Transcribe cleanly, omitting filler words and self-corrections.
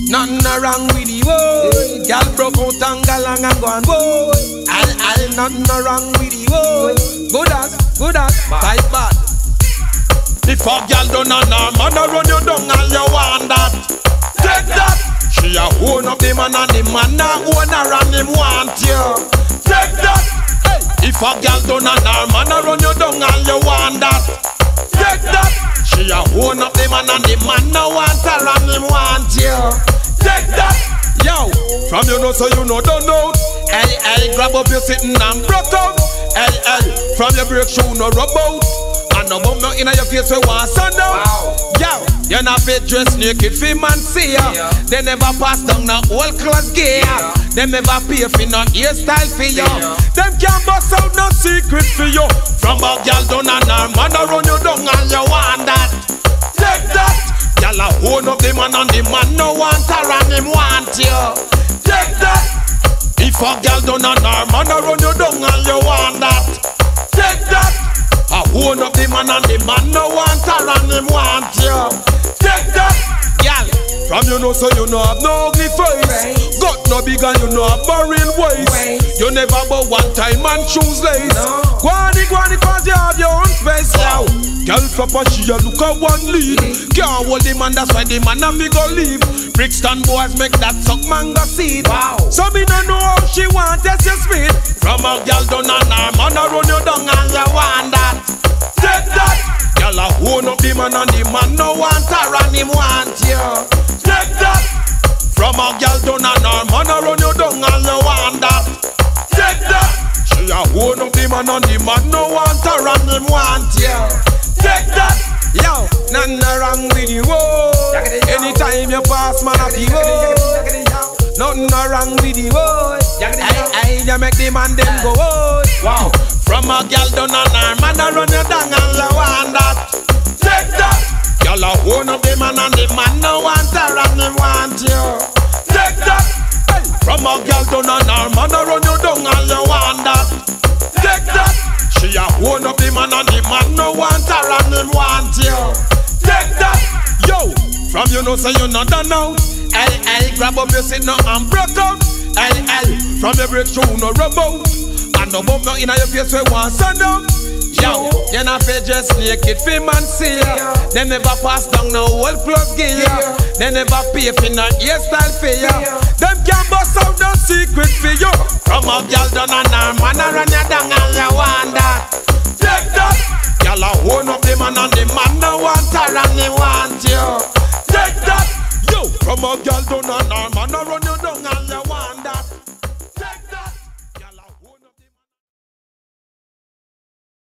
Nothing wrong with the boy. Girl broke out and galang and gone boy. I'll nothing wrong with the boy. Good as, tight bad. If a girl done on her man, I run you down and you want that. Take that. She a own up the man and the man a own her and him want you. Take that. Hey. If a girl done on her man, I run you down and you want that. Take that. She a own up the man and the man no want her and him want you. Take that. Yo, from you know so you know don't know. Hey, grab up your sitting and broke out. Hey, from your break shoe no rub out. And no bum no inna your face we want sun down. Yo, you not fit dress naked fi man see ya. They never pass down no old clothes gear. Them never pay for no hairstyle for you. Them can't bust out no secret for you. From a girl down and her man a run you down and you want that. Take that. Girl a own up the man and the man no want her and him want you. Take that. If a girl down and her man a run you down and you want that. Take that. I own up the man and the man no want her and him want you. Take that. Girl, from you know so you know have no ugly face. Got no big and you know have barrel waist. You never but one time and choose lace. Guani cause you have your own space. Yo, girl flop and she a look at one lead. Can't hold the man, that's why the man a me go leave. Brixton boys make that suck mango seed. So me no know how she want test your speed. From a girl down and her man a run you down and you want that. Take that. Girl a own up the man and the man no want her and him want you. Take that. From a girl down and her man a run you down and you want that. Take that. She a own up the man and the man no want her and him want you. Take that. Yo, nothing wrong with you. Anytime you pass man up you. Nothing wrong with you. Hey, you make the man them go. Wow. From a girl down and her man a run you down and you want that. Take that. Girl a own up the man and the man no want her and him want you. Take that. Hey. From a girl down and her man a run you down and you want that. Take that. She a own up the man and the man no want her and him want you. Take that. Yo, from you know so you not done now. Hey, grab up your sit now and broke out. Hey, from your break through no rub out. And no bump no inna your face we want sun down. Yo, you not fit just naked fi man see ya. They never pass down no old clothes gear. They never pay for no hairstyle for ya. Them can't bust out no secret for you. From a girl down and her man a run you down and you want that. Take that. Girl a own up the man and the man no want her and he want you. Take that. Yo, from a girl down and her man a run you down and you